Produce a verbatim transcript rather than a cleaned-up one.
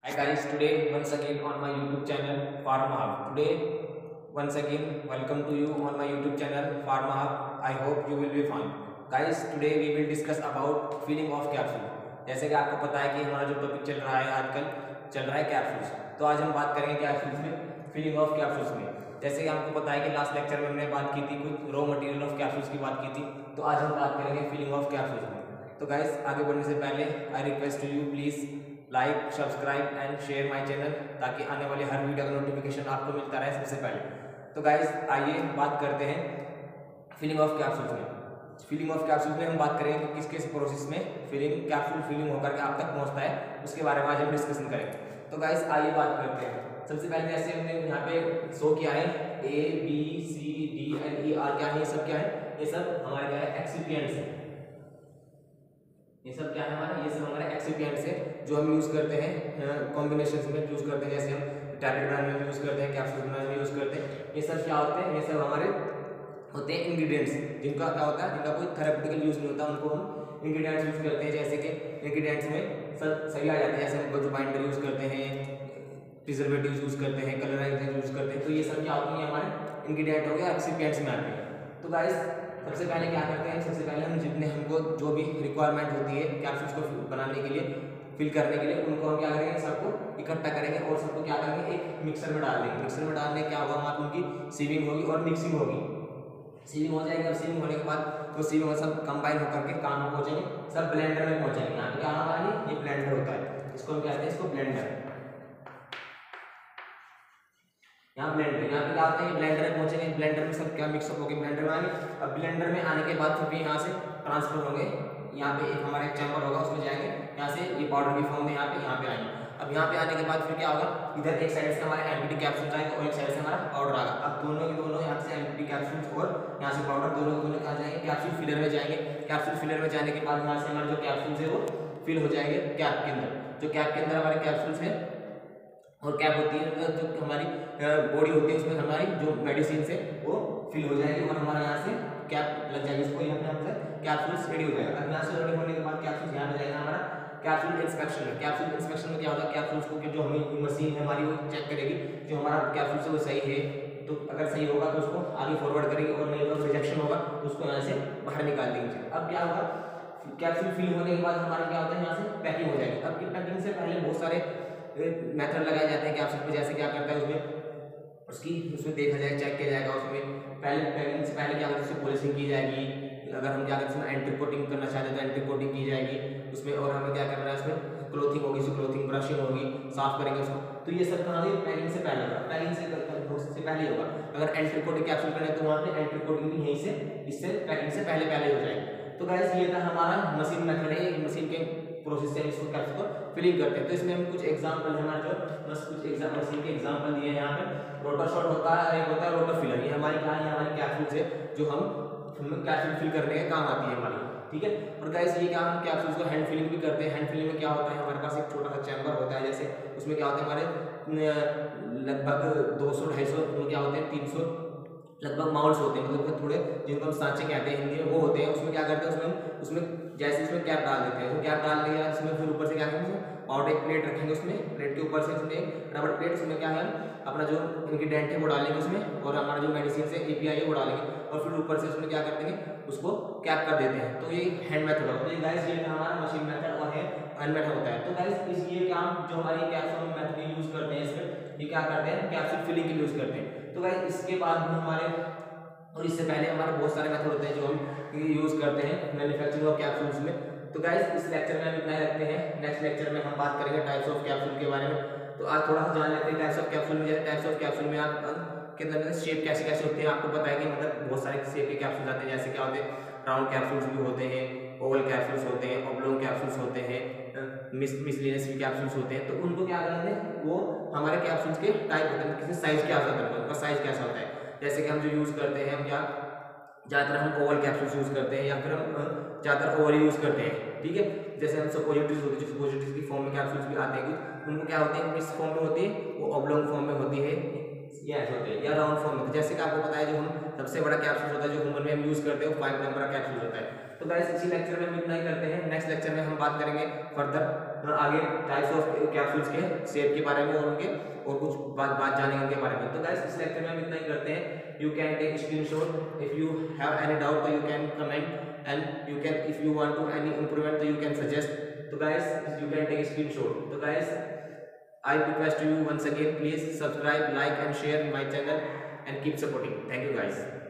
Hi guys, today once again on my YouTube channel Pharma Hub. Today once again welcome to you on my YouTube channel Pharma Hub. I hope you will be fine. Guys, today we will discuss about filling of capsule. जैसे कि आपको पता है कि हमारा जो topic चल रहा है आजकल चल रहा है कैप्सूल्स, तो आज हम बात करेंगे कैप्सूल्स में फिलिंग ऑफ कैप्सूल्स में। जैसे कि आपको पता है कि लास्ट लेक्चर में हमने बात की थी कुछ रॉ मटेरियल ऑफ कैप्सूल्स की बात की थी, तो आज हम बात करेंगे फिलिंग ऑफ कैप्सूल्स में। तो गाइस आगे बढ़ने से पहले I request to you please like subscribe and share my channel, ताकि आने वाले हर वीडियो का नोटिफिकेशन आपको मिलता रहे सबसे पहले। तो गाइस आइए बात करते हैं फिलिंग ऑफ कैप्सूल्स में। फिलिंग ऑफ कैप्सूल्स में हम बात करेंगे कि किस किस प्रोसेस में फिलिंग कैप्सूल फिलिंग होकर के आप तक पहुंचता है, उसके बारे में आज हम डिस्कशन करेंगे। तो गाइस आइए बात करते हैं। सबसे पहले जैसे हमने यहाँ पे शो किया है A B C D and E are, क्या है ये सब, क्या है ये सब हमारे क्या है एक्सिपिएंट्स है। ये सब क्या है हमारा, ये सब हमारे एक्सिपिएंट्स है जो हम यूज करते हैं कॉम्बिनेशंस में यूज करते हैं। जैसे हम टैबलेट बनाने में यूज करते हैं, कैप्सूल बनाने में यूज करते हैं। ये सब क्या होते हैं, ये सब हमारे होते हैं इंग्रेडिएंट्स, जिनका क्या होता है, जिनका कोई थेरेप्यूटिकल यूज नहीं होता, उनको हम इंग्रेडिएंट्स यूज करते हैं। जैसे कि इंग्रेडिएंट्स में सब सही आ जाते हैं, जैसे हम जो बाइंडर यूज करते हैं, प्रिजर्वेटिव्स यूज करते हैं, कलराइजर यूज करते हैं, तो ये सब क्या होते हैं हमारे इंग्रेडिएंट हो गया, एक्सिपिएंट्स में आते हैं। तो गाइस सबसे पहले क्या करते हैं, सबसे पहले हम जितने हमको जो भी रिक्वायरमेंट होती है कैप्सूल्स को बनाने के लिए, फिल करने के लिए, उनको हम क्या करेंगे, सबको इकट्ठा करेंगे और सबको क्या करेंगे एक मिक्सर में डाल देंगे। मिक्सर में डालने क्या होगा, हमारी उनकी सीविंग होगी और मिक्सिंग होगी। सीविंग हो जाएगी और सीविंग होने के बाद तो सीविंग सब कंबाइन होकर के काम में पहुंचेंगे, सब ब्लेंडर में पहुंचेंगे। यहाँ पे क्या हमारा ये ब्लेंडर होता है, इसको हम कहते हैं इसको ब्लेंडर। यहाँ ब्लेंडर, यहाँ पे क्या होता है, ब्लेंडर में पहुंचेंगे, ब्लेंडर में सब क्या मिक्सअप होगी, ब्लेंडर में आएंगे। अब ब्लेंडर में आने के बाद फिर यहाँ से ट्रांसफर होंगे, यहाँ पे एक हमारा एक चैम्बर होगा, उसमें जाएंगे, यहाँ से ये पाउडर की फॉर्म में यहाँ पे यहाँ पे आएंगे। अब यहाँ पे आने के बाद फिर क्या होगा, इधर एक साइड से हमारे एम्प्टी कैप्सूल आएंगे और एक साइड से हमारा पाउडर आएगा। अब दोनों के दोनों यहाँ से एम्प्टी कैप्सूल्स और यहाँ से पाउडर, दोनों के दोनों कहाँ जाएंगे, कैप्सूल फिलर में जाएंगे। कैप्सूल फिलर में जाने के बाद यहाँ से हमारे जो कैप्सूल्स है वो फिल हो जाएंगे कैप के अंदर। जो कैप के अंदर हमारे कैप्सूल्स है और कैप होती है, जो हमारी बॉडी होती है, उसमें हमारी जो मेडिसिन है वो फिल हो जाएगी और हमारा यहाँ से कैप लग जाएगी, उसको यहाँ पे हमसे कैप्सूल्स रेडी हो जाएगा। अब यहाँ से रेडी होने के बाद कैप्सूल्स यहाँ पे जाएगा हमारा कैप्सूल इंस्पेक्शन में। कैप्सूल इंस्पेक्शन में क्या होगा, कैप्सूल्स को जो हमें मशीन है हमारी वो चेक करेगी, जो हमारा कैप्सूल है वो सही है, तो अगर सही होगा तो उसको आगे फॉरवर्ड करेगी और नहीं तो रिजेक्शन होगा तो उसको यहाँ से बाहर निकाल देंगे। अब क्या होगा, कैप्सूल फिल होने के बाद हमारा क्या होता है, यहाँ से पैकिंग हो जाएगी। अब पैकिंग से पहले बहुत सारे मेथड लगाए जाते हैं कैप्सूल पे। जैसे क्या करता है उसमें उसकी उसमें देखा जाएगा, चेक किया जाएगा, उसमें पहले पैकिंग से पहले क्या होता है उसकी पॉलिशिंग की जाएगी। अगर हम क्या करते हैं एंटी कोटिंग करना चाहते हैं तो एंटी कोटिंग की जाएगी उसमें, और हमें क्या करना है उसमें क्लोथिंग होगी, उसकी क्लोथिंग ब्रशिंग होगी, साफ करेंगे उसको। तो ये सब कहाँ से पैकिंग से पहले होगा, पैकिंग से से पहले होगा। अगर एंटी कोटिंग कैप्सूल करना है तो वहाँ पे एंटी कोटिंग भी यहीं से इससे पैकिंग से पहले पहले हो जाएगी। तो गाइस ये था हमारा मशीन मेथड है, मशीन के प्रोसेस से इसको कैप्सूल को फिलिंग करते हैं। तो इसमें हम कुछ एग्जांपल हमारे जो बस कुछ एग्जांपल मशीन के एग्जांपल दिए हैं। यहाँ पे रोटर शॉट होता है और एक होता है रोटर फिलर। ये हमारी क्या है, हमारी कैप्सूल्स है जो हम कैप्सूल फिल करने के काम आती है हमारी, ठीक है। और गाइस ये क्या, हम कैप्सूल्स को हैंड फिलिंग भी करते हैं। हैंड फिलिंग में क्या होता है, हमारे पास एक छोटा सा चैम्बर होता है, जैसे उसमें क्या होता है हमारे लगभग दो सौ ढाई सौ क्या होते हैं, तीन सौ लगभग माउंट्स होते हैं, मतलब थोड़े जिनको हम सांचे कहते हैं हिंदी में, वो होते हैं। उसमें क्या करते हैं, उसमें उसमें जैसे उसमें कैप डाल देते हैं, तो कैप डालने के बाद उसमें फिर ऊपर से क्या करेंगे, पाउडर एक प्लेट रखेंगे, उसमें प्लेट के ऊपर से उसमें रबड़ प्लेट, उसमें क्या है अपना जो इंग्रेडिएंट है वो डालेंगे उसमें, और हमारा जो मेडिसिन से एपीआई है वो डालेंगे, और फिर ऊपर से उसमें क्या करते हैं उसको कैप कर देते हैं। तो ये हैंड मेथड होता है। गाइस ये हमारा मशीन मेथड और है हैंड मेथड होता है। तो गाइस इस ये काम जो हमारी कैप्सूल मेथड यूज करते हैं, इसमें ये क्या करते हैं, कैप्सूल फिलिंग के लिए यूज करते हैं। तो गाइस इसके बाद भी हमारे और इससे पहले हमारे बहुत सारे मेथड होते हैं जो हम यूज करते हैं मैन्युफैक्चरिंग ऑफ कैप्सूल्स में। तो गाइस इस लेक्चर में हम इतना ही रखते हैं। नेक्स्ट लेक्चर में हम बात करेंगे टाइप्स ऑफ कैप्सूल के बारे में। तो आज थोड़ा सा जान लेते हैं टाइप्स ऑफ कैप्सूल में। जैसे टाइप्स ऑफ कैप्सूल में आप के अंदर शेप कैसे कैसे होते हैं आपको पता है कि मतलब बहुत सारे शेप के कैप्सूल आते हैं। जैसे क्या होते हैं, राउंड कैप्सूल्स भी होते हैं, ओवल कैप्सूल्स होते हैं, ऑब्लोंग कैप्सूल्स होते हैं, मिस मिसलिनियस भी कैप्सूल्स होते हैं। तो उनको क्या करते हैं, वो हमारे कैप्सूल्स के टाइप होते हैं, किसी साइज क्या होता है, उनका साइज कैसा होता है। जैसे कि हम जो यूज करते हैं, हम क्या ज़्यादातर हम ओवल कैप्सूल्स यूज करते हैं, या फिर हम ज़्यादातर ओवल यूज करते हैं, ठीक है। जैसे हम सपोजिटरीज होती है, सपोजिटरीज की फॉर्म में कैप्सूल्स भी आते हैं कुछ, उनको क्या होते हैं, किस फॉर्म में होती है, वो ऑब्लोंग फॉर्म में होती है, या ऐसे होते हैं, या राउंड फॉर्म में। जैसे कि आपको पता है जो हम सबसे बड़ा कैप्सूल होता है जो ह्यूमन में हम यूज करते हैं वो फाइव नंबर का कैप्सूल होता है। तो गाइस इसी लेक्चर में हम इतना ही करते हैं। नेक्स्ट लेक्चर में हम बात करेंगे फर्दर और आगे टाइप्स ऑफ कैप्सूल्स के शेप के बारे में और उनके और कुछ बात बात जानेंगे उनके बारे में। तो गाइस इस लेक्चर में हम इतना ही करते हैं। You can take screenshot if you have any doubt तो you can comment and you can if you want to any improvement तो यू कैन सजेस्ट। तो guys you can take screenshot. तो guys I request you once again, please subscribe, like and share my channel and keep supporting. Thank you guys.